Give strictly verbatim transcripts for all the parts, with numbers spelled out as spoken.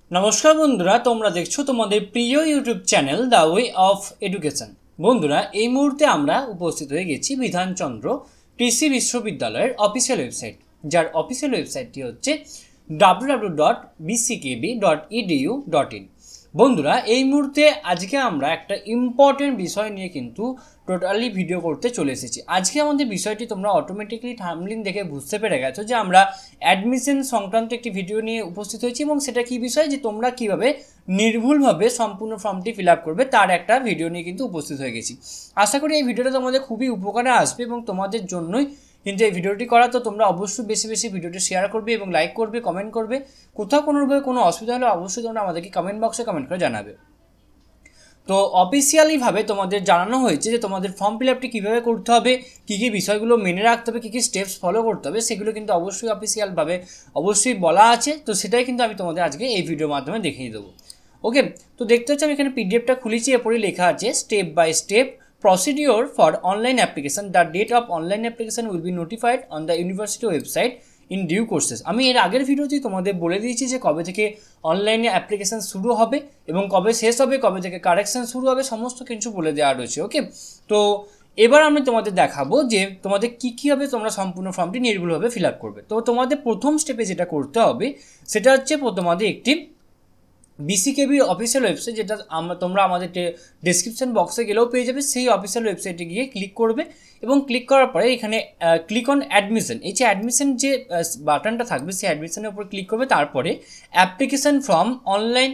নমস্কার বন্ধুরা, তোমরা দেখছো তোমাদের প্রিয় YouTube channel the way of education. বন্ধুরা, এই মুহূর্তে আমরা উপস্থিত হয়ে গেছি বিধান চন্দ্র কৃষি বিশ্ববিদ্যালয়ের অফিসিয়াল ওয়েবসাইট, যার অফিসিয়াল ওয়েবসাইটটি হচ্ছে W W W dot B C K V dot E D U dot in. বন্ধুরা, এই মুহূর্তে আজকে আমরা একটা ইম্পর্টেন্ট বিষয় নিয়ে কিন্তু টোটালি ভিডিও করতে চলে এসেছি। আজকে আমাদের বিষয়টি তোমরা অটোমেটিক্যালি থাম্বনেল দেখে বুঝতে পেরে গেছো যে আমরা অ্যাডমিশন সংক্রান্ত একটি ভিডিও নিয়ে উপস্থিত হয়েছি, এবং সেটা কী বিষয়, যে তোমরা কীভাবে নির্ভুলভাবে সম্পূর্ণ ফর্মটি ফিল আপ করবে তার একটা ভিডিও নিয়ে কিন্তু উপস্থিত হয়ে গেছি। আশা করি এই ভিডিওটা তোমাদের খুবই উপকারে আসবে এবং তোমাদের জন্যই কিন্তু এই ভিডিওটি করা। তো তোমরা অবশ্যই বেশি বেশি ভিডিওটি শেয়ার করবে এবং লাইক করবে, কমেন্ট করবে। কোথাও কোনোভাবে কোনো অসুবিধা হলে অবশ্যই তোমরা আমাদেরকে কমেন্ট বক্সে কমেন্ট করে জানাবে। তো অফিসিয়ালিভাবে তোমাদের জানানো হয়েছে যে তোমাদের ফর্ম ফিল আপটি কীভাবে করতে হবে, কী কী বিষয়গুলো মেনে রাখতে হবে, কী কী স্টেপস ফলো করতে হবে, সেগুলো কিন্তু অবশ্যই অফিসিয়ালভাবে অবশ্যই বলা আছে। তো সেটাই কিন্তু আমি তোমাদের আজকে এই ভিডিওর মাধ্যমে দেখিয়ে দেবো। ওকে, তো দেখতে হচ্ছে আমি এখানে পিডিএফটা খুলেছি। এরপরে লেখা আছে step by step procedure for online application. The date of online application will be notified on the university website in due courses. আমি এর আগের ভিডিওতেই তোমাদের বলে দিয়েছি যে কবে থেকে অনলাইনে অ্যাপ্লিকেশান শুরু হবে এবং কবে শেষ হবে, কবে থেকে কারেকশান শুরু হবে, সমস্ত কিছু বলে দেওয়া রয়েছে। ওকে, তো এবার আমি তোমাদের দেখাবো যে তোমাদের কী কীভাবে তোমরা সম্পূর্ণ ফর্মটি নির্ভুলভাবে ফিল আপ করবে। তো তোমাদের প্রথম স্টেপে যেটা করতে হবে সেটা হচ্ছে তোমাদের একটি বিসিকেভির অফিসিয়াল ওয়েবসাইট, যেটা আমরা তোমরা আমাদের ডেসক্রিপশন বক্সে গেলেও পেয়ে যাবে। সেই অফিসিয়াল ওয়েবসাইটে গিয়ে ক্লিক করবে এবং ক্লিক করার পরে এখানে ক্লিক অন অ্যাডমিশন, এই যে অ্যাডমিশন যে বাটনটা থাকবে সেই অ্যাডমিশনের উপর ক্লিক করবে। তারপরে application form online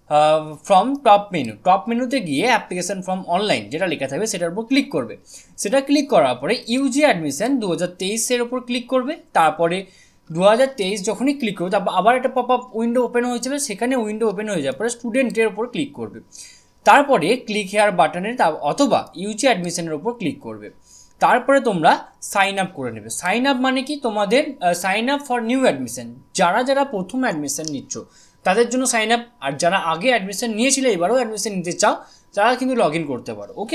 from top menu, top মেনুতে গিয়ে অ্যাপ্লিকেশন ফর্ম অনলাইন যেটা লেখা থাকবে সেটার উপর ক্লিক করবে। সেটা ক্লিক করার পরে ইউজি অ্যাডমিশন দু হাজার তেইশের ওপর ক্লিক করবে। তারপরে দু হাজার তেইশ যখনই ক্লিক করবে তারপর আবার একটা পপ আপ উইন্ডো ওপেন হয়ে যাবে, সেখানে উইন্ডো ওপেন হয়ে যাওয়ার পরে স্টুডেন্টের ওপর ক্লিক করবে। তারপরে ক্লিক হেয়ার বাটনের অথবা ইউজি অ্যাডমিশনের ওপর ক্লিক করবে। তারপরে তোমরা সাইন আপ করে নেবে। সাইন আপ মানে কি, তোমাদের sign up for new admission, যারা যারা প্রথম অ্যাডমিশন নিচ্ছ তাদের জন্য সাইন আপ, আর যারা আগে অ্যাডমিশন নিয়েছিলে এবারও অ্যাডমিশন নিতে চাও তারা কিন্তু লগ ইন করতে পারো। ওকে,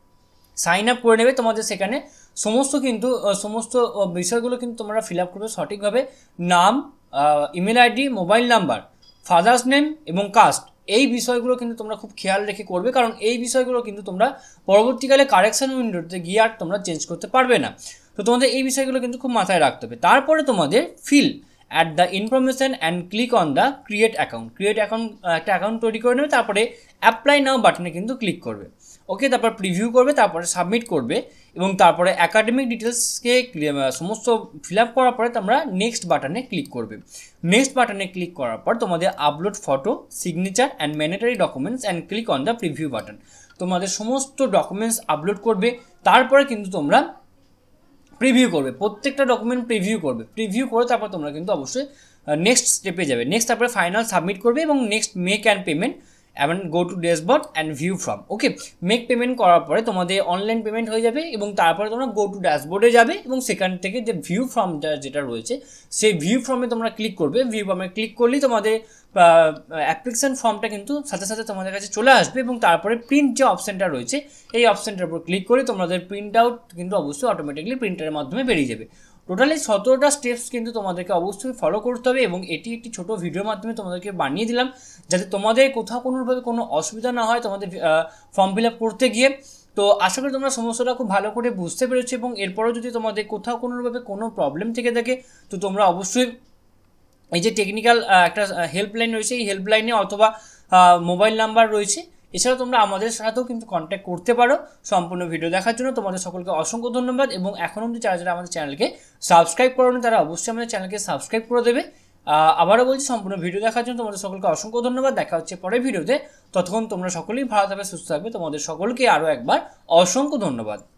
সাইন আপ করে নেবে। তোমাদের সেখানে সমস্ত কিন্তু সমস্ত বিষয়গুলো কিন্তু তোমরা ফিল আপ করবে সঠিকভাবে। নাম, email ID, mobile number, father's name এবং কাস্ট, এই বিষয়গুলো কিন্তু তোমরা খুব খেয়াল রেখে করবে, কারণ এই বিষয়গুলো কিন্তু তোমরা পরবর্তীকালে কারেকশান উইন্ডোতে গিয়ে আর তোমরা চেঞ্জ করতে পারবে না। তো তোমাদের এই বিষয়গুলো কিন্তু খুব মাথায় রাখতে হবে। তারপরে তোমাদের fill at the information and click on the create account, create account একটা অ্যাকাউন্ট তৈরি করে নেবে। তারপরে অ্যাপ্লাই নাও বাটনে কিন্তু ক্লিক করবে। ওকে, তারপর প্রিভিউ করবে, তারপরে সাবমিট করবে এবং তারপরে অ্যাকাডেমিক ডিটেলসকে সমস্ত ফিল আপ করার পরে তোমরা নেক্সট বাটনে ক্লিক করবে। নেক্সট বাটনে ক্লিক করার পর তোমাদের upload photo, signature and mandatory documents and click on the preview button, তোমাদের সমস্ত ডকুমেন্টস আপলোড করবে। তারপরে কিন্তু তোমরা প্রিভিউ করবে, প্রত্যেকটা ডকুমেন্ট প্রিভিউ করবে। প্রিভিউ করে তারপর তোমরা কিন্তু অবশ্যই নেক্সট স্টেপে যাবে। নেক্সট তারপরে ফাইনাল সাবমিট করবে এবং নেক্সট মেক অ্যান্ড পেমেন্ট এবং go to dashboard and view form. Okay, make payment করার পরে তোমাদের অনলাইন পেমেন্ট হয়ে যাবে এবং তারপরে তোমরা গো টু ড্যাশবোর্ডে যাবে এবং সেখান থেকে যে ভিউ ফর্মটা যেটা রয়েছে সেই ভিউ ফর্মে তোমরা ক্লিক করবে। ভিউ ফর্মে ক্লিক করলেই তোমাদের অ্যাপ্লিকেশন ফর্মটা কিন্তু সাথে সাথে তোমাদের কাছে চলে আসবে এবং তারপরে প্রিন্ট যে অপশানটা রয়েছে এই অপশানটার উপর ক্লিক করে তোমাদের প্রিন্ট আউট কিন্তু অবশ্যই অটোমেটিকলি প্রিন্টারের মাধ্যমে বেরিয়ে যাবে। টোটালি সতেরোটা স্টেপস কিন্তু তোমাদেরকে অবশ্যই ফলো করতে হবে এবং এটি একটি ছোটো ভিডিওর মাধ্যমে তোমাদেরকে বানিয়ে দিলাম যাতে তোমাদের কোথাও কোনোভাবে কোনো অসুবিধা না হয় তোমাদের ফর্ম ফিল আপ করতে গিয়ে। তো আশা করি তোমরা সমস্যাটা খুব ভালো করে বুঝতে পেরেছো এবং এরপরেও যদি তোমাদের কোথাও কোনোভাবে কোনো প্রবলেম থেকে থাকে তো তোমরা অবশ্যই এই যে টেকনিক্যাল একটা হেল্পলাইন রয়েছে এই হেল্পলাইনে অথবা মোবাইল নাম্বার রয়েছে, এছাড়াও তোমরা আমাদের সাথেও কিন্তু কন্ট্যাক্ট করতে পারো। সম্পূর্ণ ভিডিও দেখার জন্য তোমাদের সকলকে অসংখ্য ধন্যবাদ এবং এখন অবধি যারা যারা আমাদের চ্যানেলকে সাবস্ক্রাইব করোনি তারা অবশ্যই আমাদের চ্যানেলকে সাবস্ক্রাইব করে দেবে। আবারও বলছি, সম্পূর্ণ ভিডিও দেখার জন্য তোমাদের সকলকে অসংখ্য ধন্যবাদ। দেখা হচ্ছে পরের ভিডিওতে, ততক্ষণ তোমরা সকলেই ভালো থাকবে, সুস্থ থাকবে। তোমাদের সকলকে আরও একবার অসংখ্য ধন্যবাদ।